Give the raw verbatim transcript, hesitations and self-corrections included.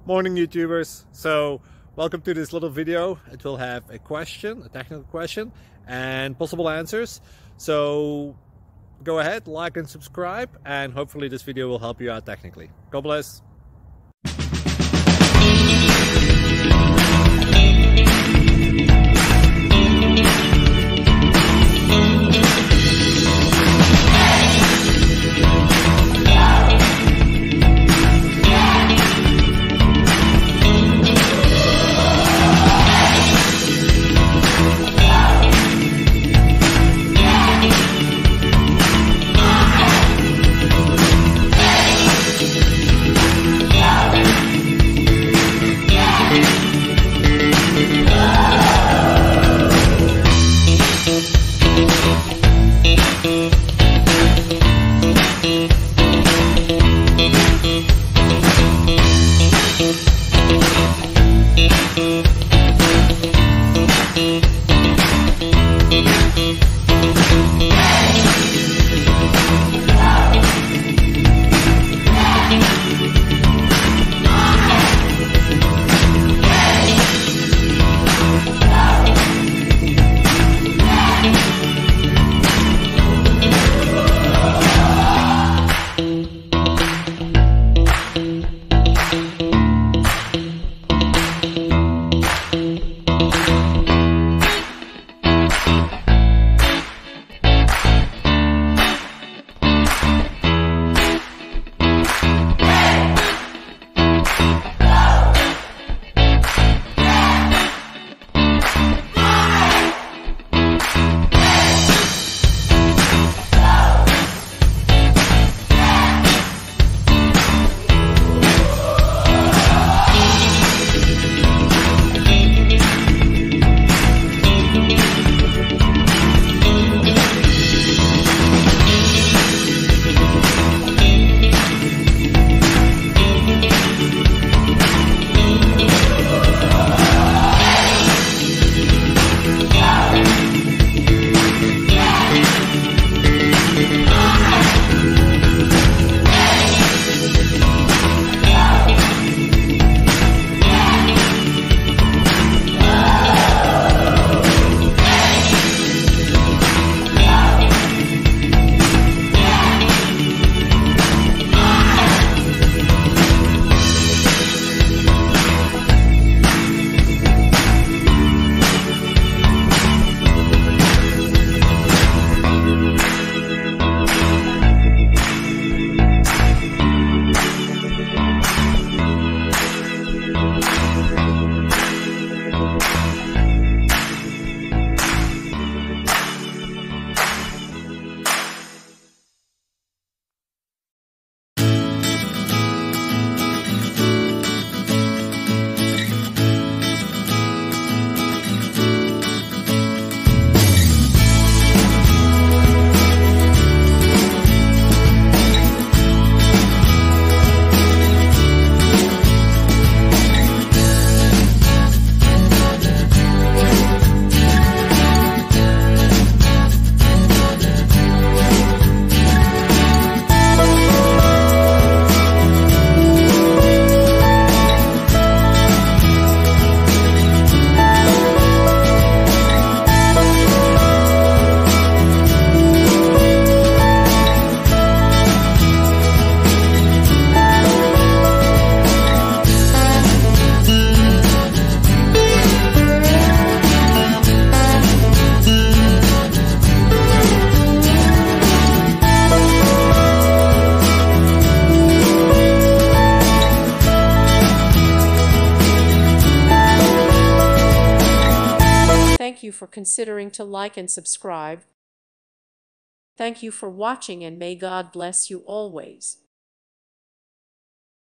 Morning YouTubers. So welcome to this little video. It will have a question, a technical question, and possible answers. So go ahead, like and subscribe, and hopefully this video will help you out technically. God bless. Thank you for considering to like and subscribe. Thank you for watching, and may God bless you always.